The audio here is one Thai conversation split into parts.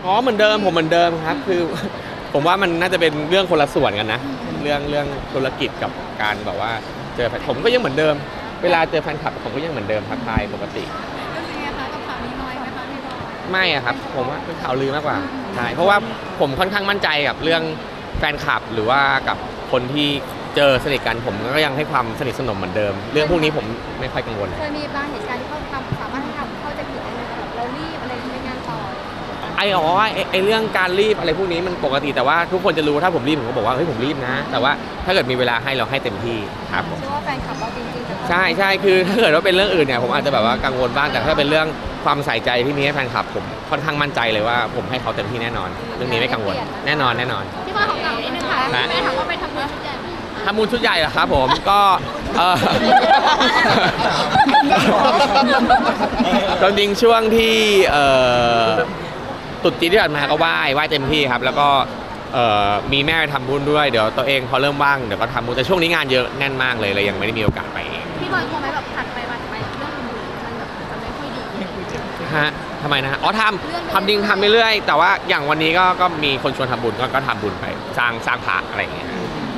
อ๋อเหมือนเดิมผมเหมือนเดิมครับคือผมว่ามันน่าจะเป็นเรื่องคนละส่วนกันนะเรื่องธุรกิจกับการแบบว่าเจอผมก็ยังเหมือนเดิมเวลาเจอแฟนคลับผมก็ยังเหมือนเดิมทักทายปกติรู้สึกไงคะกับข่าวนี้น้อยไหมคะพี่บอยไม่อะครับผมว่าเป็นข่าวลือมากกว่าใช่เพราะว่าผมค่อนข้างมั่นใจกับเรื่องแฟนคลับหรือว่ากับคนที่เจอสนิทกันผมก็ยังให้ความสนิทสนมเหมือนเดิมเรื่องพวกนี้ผมไม่ค่อยกังวลเคยมีบางเหตุการณ์ที่เขาสามารถทำเข้าใจผิดได้เลยแบบเรารีบอะไรในงานต่อไอเรื่องการรีบอะไรพวกนี้มันปกติแต่ว่าทุกคนจะรู้ถ้าผมรีบผมก็บอกว่าเฮ้ยผมรีบนะแต่ว่าถ้าเกิดมีเวลาให้เราให้เต็มที่ครับผมเชื่อว่าแฟนคลับเราจริงๆใช่คือถ้าเกิดว่าเป็นเรื่องอื่นเนี่ยผมอาจจะแบบว่ากังวลบ้างแต่ถ้าเป็นเรื่องความใส่ใจที่มีให้แฟนคลับผมค่อนข้างมั่นใจเลยว่าผมให้เขาเต็มที่แน่นอนเรื่องนี้ไม่กังวลแน่นอนพี่บอยของเรานิดนึงค่ะแม่ถามว่าไปทำบุญชุดใหญ่ทำบุญชุดใหญ่เหรอครับผมก็ตอนจริงช่วงที่ตุดจีนที่ผ่านมาก็ไหว้เต็มที่ครับแล้วก็มีแม่ไปทำบุญด้วยเดี๋ยวตัวเองพอเริ่มว่างเดี๋ยวก็ทำบุญแต่ช่วงนี้งานเยอะแน่นมากเลยยังไม่ได้มีโอกาสไปเองพี่บอยกลัวไหมแบบถัดไปเรื่องอื่นมันแบบจะไม่ค่อยดีฮะทำไมนะฮะอ๋อทำจริงทำเรื่อยๆแต่ว่าอย่างวันนี้ก็มีคนชวนทำบุญก็ทำบุญไปสร้างพระอะไรอย่างเงี้ย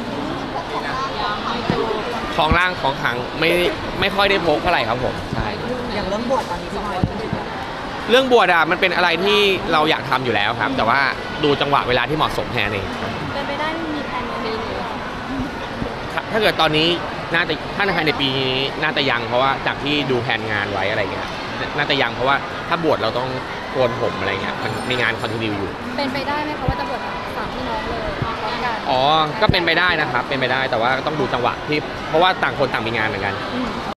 ของร่างของขังไม่ค่อยได้พกเท่าไหร่ครับผมใช่อย่างเรื่องบวชตอนนี้พี่บอยเรื่องบวชอ่ะมันเป็นอะไรที่เราอยากทำอยู่แล้วครับแต่ว่าดูจังหวะเวลาที่เหมาะสมแค่นั้นเองเป็นไปได้มีแผนในปีนี้ถ้าเกิดตอนนี้น่าจะถ้าในภายในปีนี้น่าจะยังเพราะว่าจากที่ดูแผนงานไว้อะไรเงี้ยน่าจะยังเพราะว่าถ้าบวชเราต้องโกนผมอะไรเงี้ยมันมีงานคอนติเนียอยู่เป็นไปได้ไหมคะว่าจะบวชสามพี่น้องเลยพร้อมกันอ๋อก็เป็นไปได้นะครับเป็นไปได้แต่ว่าต้องดูจังหวะที่เพราะว่าต่างคนต่างมีงานเหมือนกัน